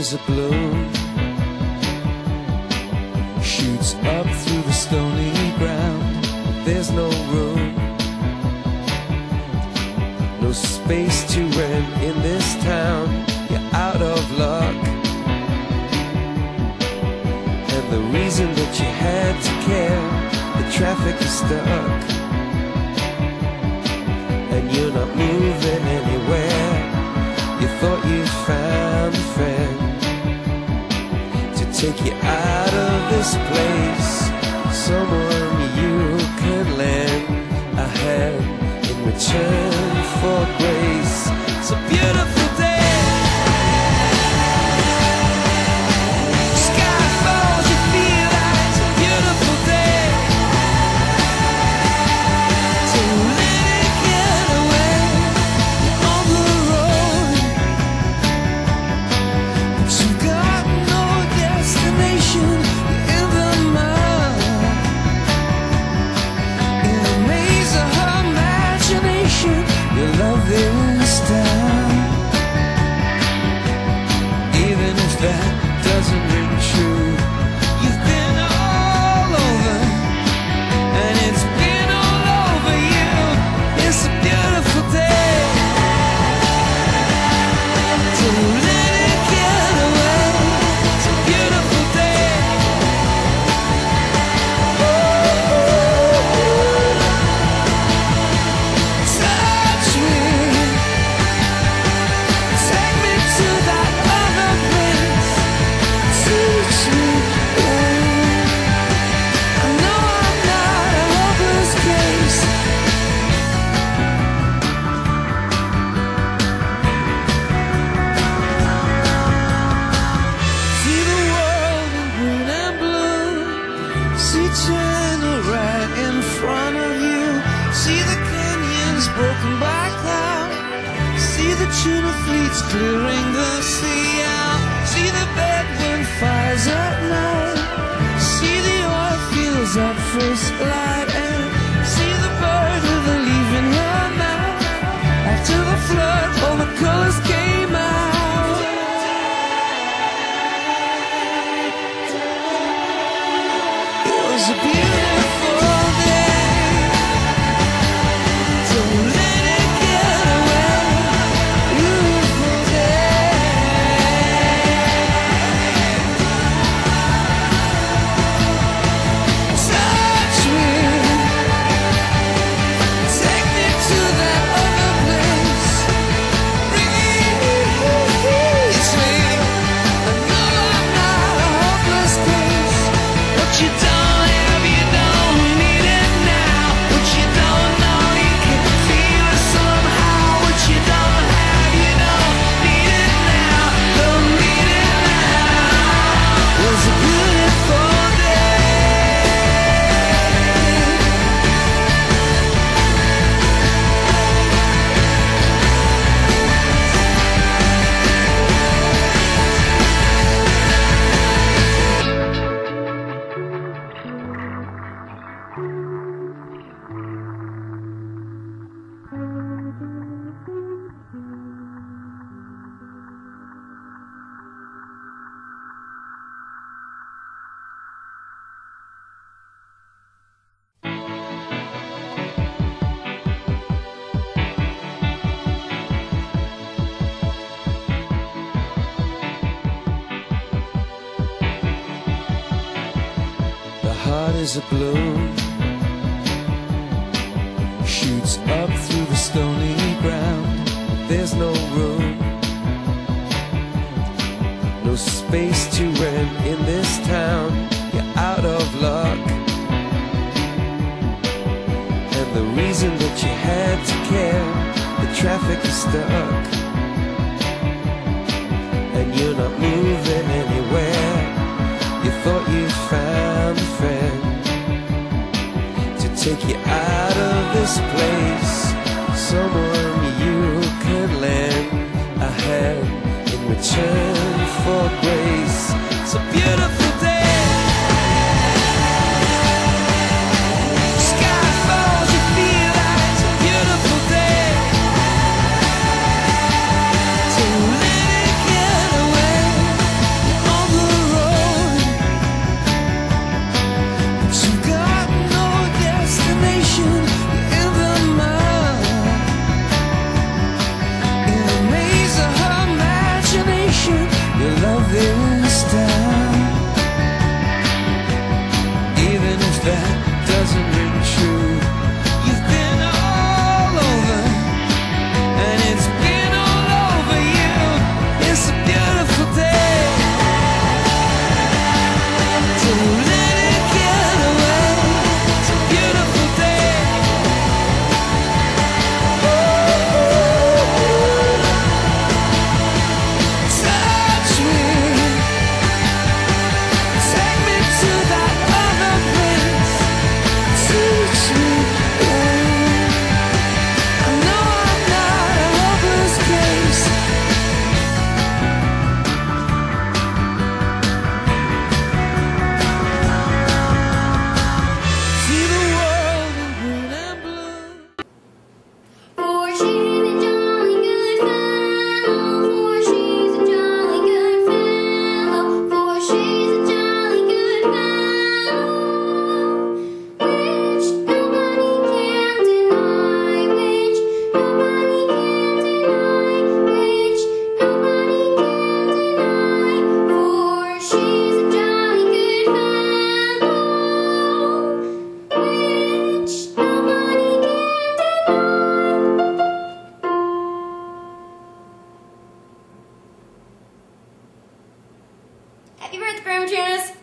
as a balloon shoots up through the stony ground. There's no room, no space to rent in this town. You're out of luck, and the reason that you had to care, the traffic is stuck, and you're not moving anywhere. You thought you found a friend to take you out of this place, someone you can lend a hand in return for grace. It's a beautiful day. Sky falls, you feel like it's a beautiful day. So let it get away on the road, but you got no destination. You're in the mud, in a maze of her imagination. Your love is down, even if that doesn't ring true. You've been all over, and it's been all over you. It's a beautiful day. So let it get away. It's a beautiful day. Touch me, take me to that other place. Teach me, I know I'm not a hopeless case. See the world in green and blue. See China right in front of you. See the canyons broken by cloud. See the tuna fleets clearing the sea out. See the bedroom fires at night. See the oil fields at first light. And see the bird with a leaf in her mouth. After the flood, all the colors came out. It was a beautiful day. So let it get away. Beautiful day. Touch me, take me to that other place. Release me. I know I'm not a hopeless case. What you don't have, you don't need it now. What you don't know, you can feel it somehow. What you don't have, you don't need it now. Don't need it now. It was a beautiful day. The heart is a balloon shoots up through the stony ground. There's no room, no space to rent in this town. You're out of luck, and the reason that you had to care, the traffic is stuck, and you're not moving anywhere. You thought you found a friend to take you out of this place, someone you can lend a hand in return for grace. It's a beautiful day. Sky falls, you feel like it's a beautiful day. So let it get away. Alright, Grandma Janice,